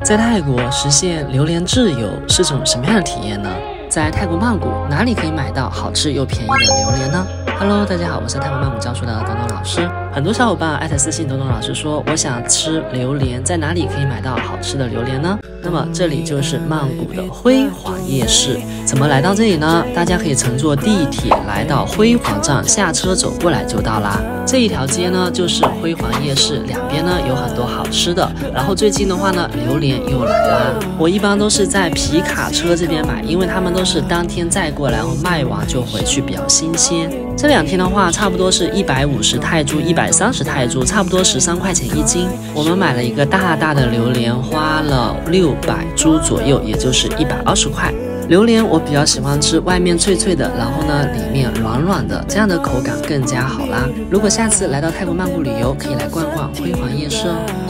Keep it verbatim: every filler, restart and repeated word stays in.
在泰国实现榴莲自由是种什么样的体验呢？在泰国曼谷哪里可以买到好吃又便宜的榴莲呢 ？Hello， 大家好，我是泰国曼谷教书的东东老师。很多小伙伴艾特私信东东老师说，我想吃榴莲，在哪里可以买到好吃的榴莲呢？那么这里就是曼谷的辉煌夜市。怎么来到这里呢？大家可以乘坐地铁来到辉煌站，下车走过来就到啦。这一条街呢就是辉煌夜市，两边呢有很多好吃的。然后最近的话呢，榴莲又来啦。我一般都是在皮卡车这边买，因为他们都是当天载过来，然后卖完就回去，比较新鲜。这两天的话，差不多是一百五十泰铢、一百三十泰铢，差不多十三块钱一斤。我们买了一个大大的榴莲，花了六百铢左右，也就是一百二十块。榴莲我比较喜欢吃外面脆脆的，然后呢里面软软的，这样的口感更加好啦。如果下次来到泰国曼谷旅游，可以来逛逛辉煌夜市哦。